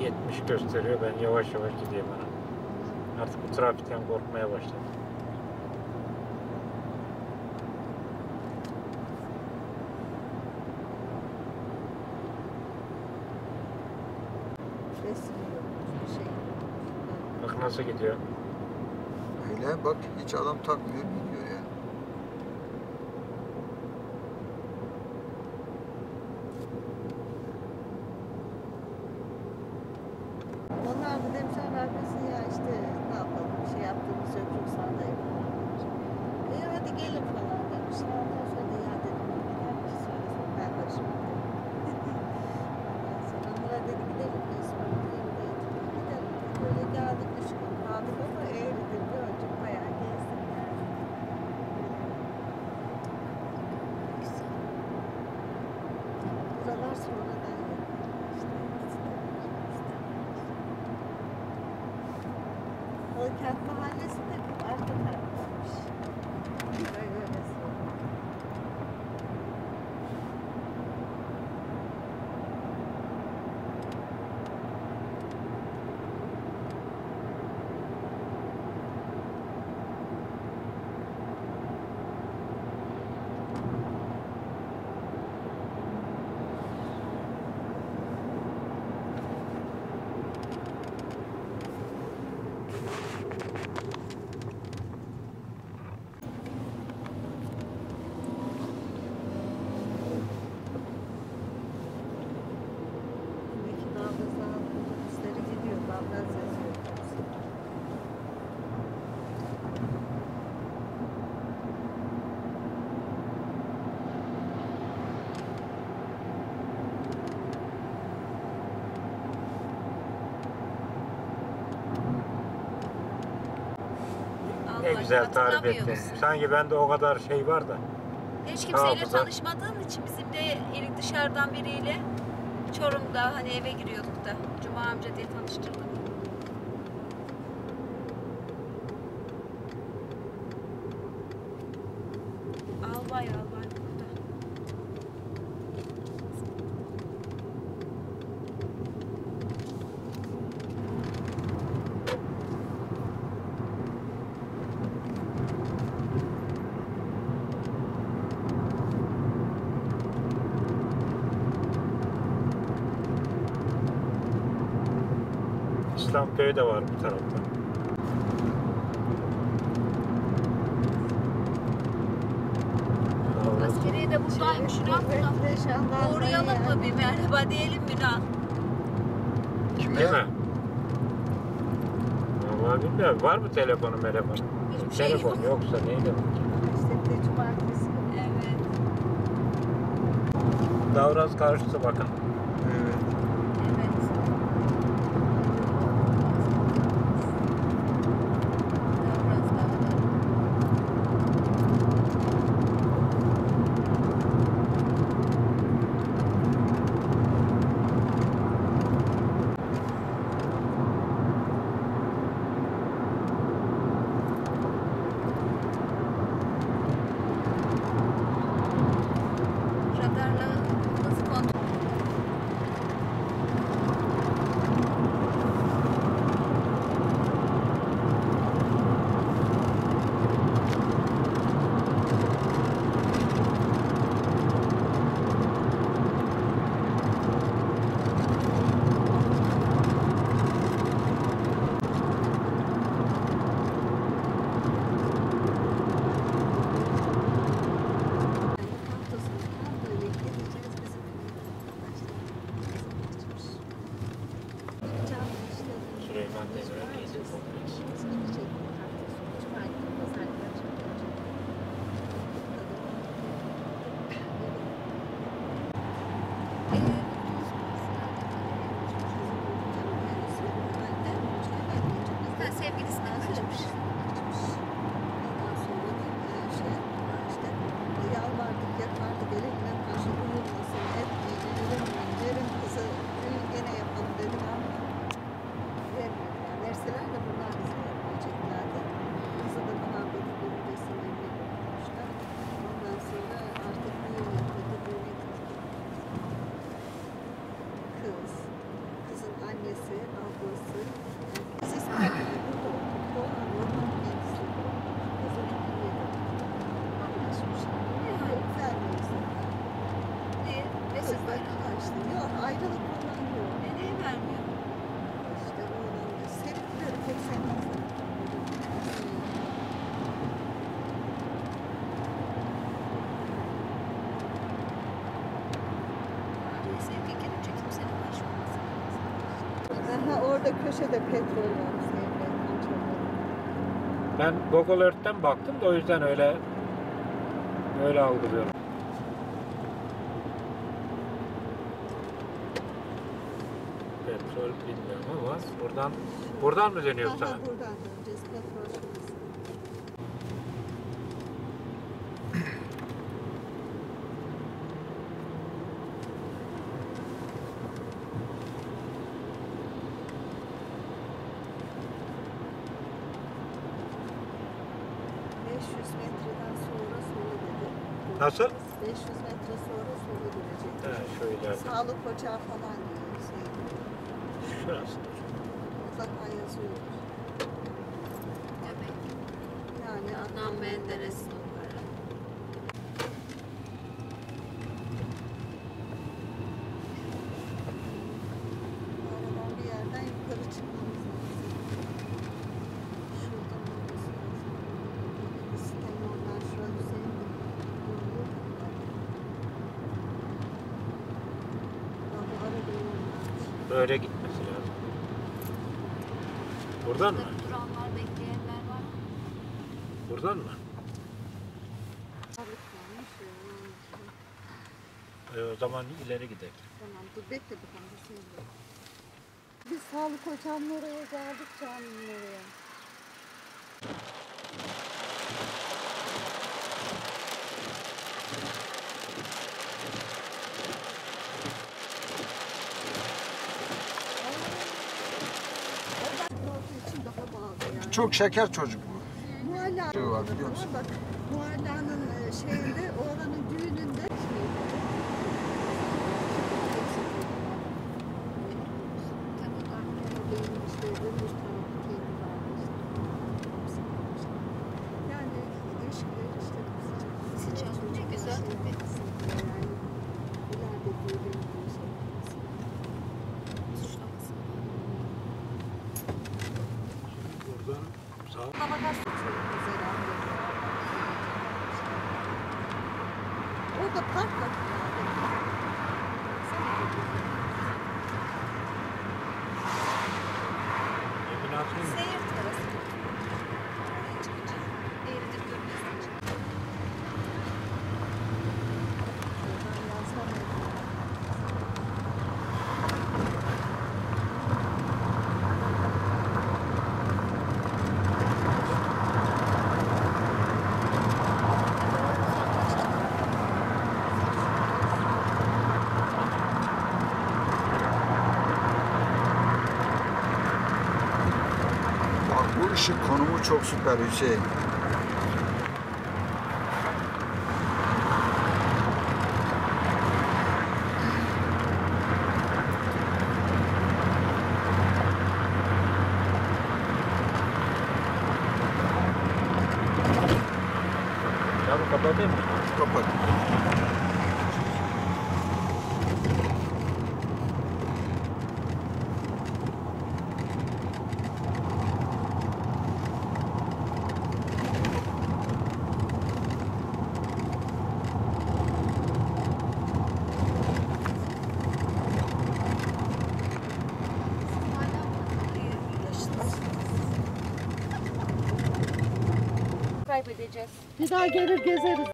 70 gösteriyor. Ben yavaş yavaş gideyim bana. Artık bu trafikten korkmaya başladım. Bak nasıl gidiyor. Öyle bak, hiç adam takmıyor, gidiyor yani. Onlar da demişler vermesin ya, işte ne yapalım, bir şey yaptığımız yok, yoksa da yapalım. Hadi gelin falan demişler. Ondan sonra da ya dedim, gider bir şey söylesin, ben karışmam dedim. Ondan sonra Nur'a dedi gidelim biz, gidelim. Böyle geldik, 3 gün kaldık ama Eğri'dir bir önce bayağı gezdik yani. Buralar sonradan Kent Mahallesi de arka taraftaymış. Böyle öylesi. Ne güzel tarif ettin. Sanki bende o kadar şey var da. Hiç kimseyle tanışmadığım için bizim de dışarıdan biriyle Çorum'da hani eve giriyorduk da Cuma amca diye tanıştırdım. Albay burada. İslamköy de var bu tarafta. Askeriye de buradaymış Ünal. Uğrayalım mı bir merhaba diyelim Ünal? Kime? Değil mi? Vallahi bilmiyorum. Var mı telefonu? Hiçbir şey Telefon yok. yoksa neyle bakayım? İşte bir de cumartesi. Evet. Davraz karşısı bakın. Evet. Evet. Davraz Dağları. Radarla hız kontrol. Orada köşede petrol var. Ben Google Earth'ten baktım da o yüzden öyle algılıyorum. Petrol bilmiyorum ama buradan mı dönüyor sana? Buradan döneceğiz. Petrol şurası. Metreden sonra sola dedi. Nasıl? 500 metre sonra sola dönecek. He, şu ileride. Sağlık ocağı falan diyor. Şurası. Mutlaka yazıyor. Demek. Yani Adnan Menderes numara. aradan bir yerden yukarı çıkmamız lazım. Şuradan olması lazım. Sitenin oradan şurada Hüseyin duruyor. Bu arada yollarmış. Böyle gitmesi lazım. Buradan mı? Duranlar, bekleyenler var mı? Buradan mı? Sağlık varmış ya. O zaman ileri gidelim. Tamam dur bekle bakalım Hüseyin Bey. Biz sağlık ocağının oraya geldik caminin oraya. Çok şeker çocuk bu. Muhalla Şey var, biliyor musun? bak Muhalla'nın şeyinde oranın düğününde yani ilişkiler işte Sıcak, ne güzel tabii. yani ileride düğün bir şey. Suçlamasın. Buradan sağ. Hava gazı. Orada park var. Emin Hatun. Seyir terası. Oraya çıkacağız. Eğridir görmesi için. Bak bu ışık konumu çok süper Hüseyin. Camı kapatayım mı? Kapat. Kaybedeceğiz. Bir daha gelir gezeriz.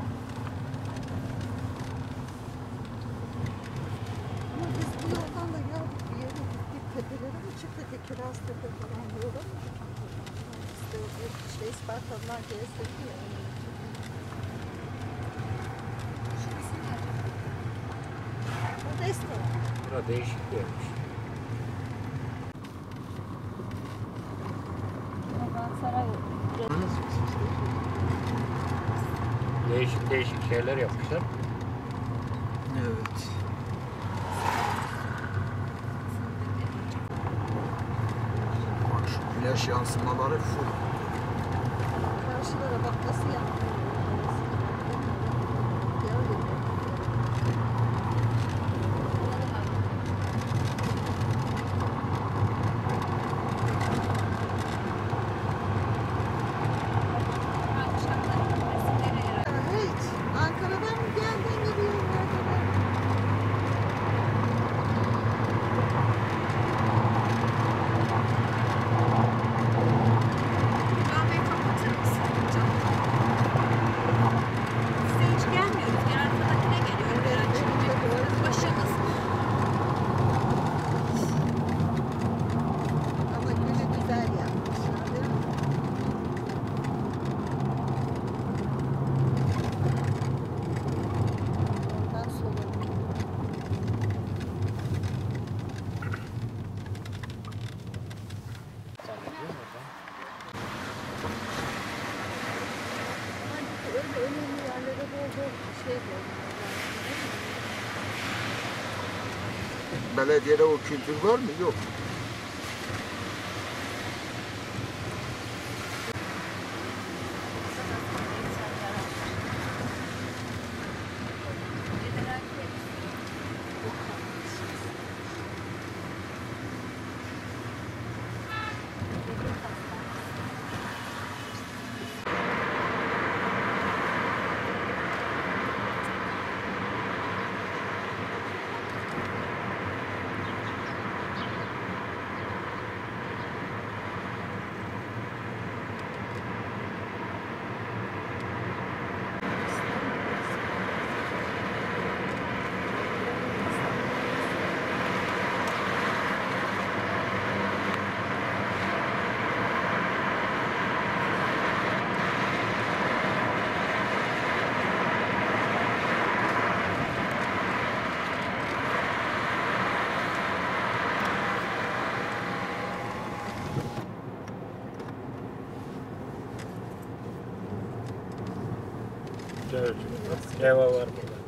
Ama biz bu yoldan da geldik bir yere gittik. Tepelere mi çıktık? Kiraz Tepe falan yola mı çıktık? İşte Ispartalılar gezdirdi ya. Şurası nerede? Bu restoran. Burada değişik bir yermiş. Saray. Değişik şeyler yapmışlar. Evet. Bak şu güneş yansımaları full. Karşılara bak nasıl yaptı. Hiç. Ankara'dan mı geldin gibi yollarda? önemli yerlere bol bol şey koyuyorlar. Belediyede o kültür var mı? Yok. Eva var burada.